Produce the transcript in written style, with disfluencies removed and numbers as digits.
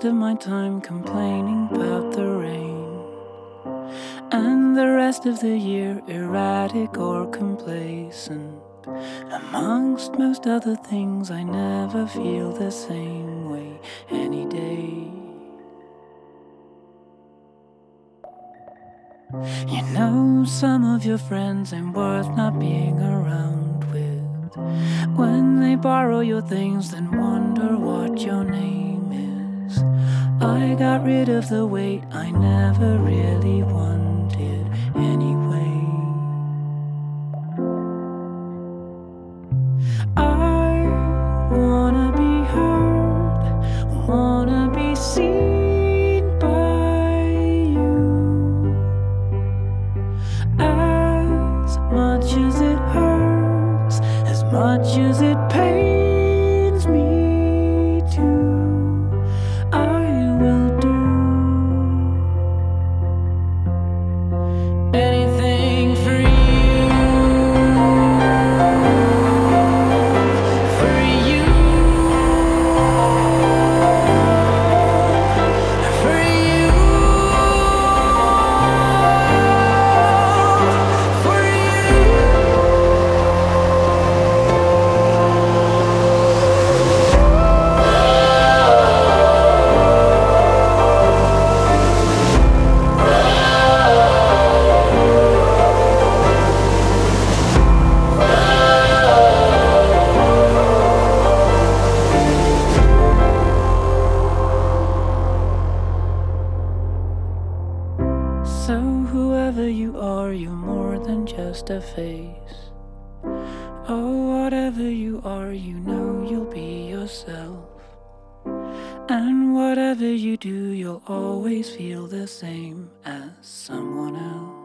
most of my time complaining about the rain, and the rest of the year erratic or complacent. Amongst most other things, I never feel the same way any day. You know, some of your friends ain't worth not being around with. When they borrow your things, then wonder what your name is. I got rid of the weight I never really wanted anyway. I wanna be heard, wanna be seen by you. As much as it hurts, as much as it pains me too, I will do anything for you. So whoever you are, you're more than just a face. Oh, whatever you are, you know you'll be yourself. And whatever you do, you'll always feel the same as someone else.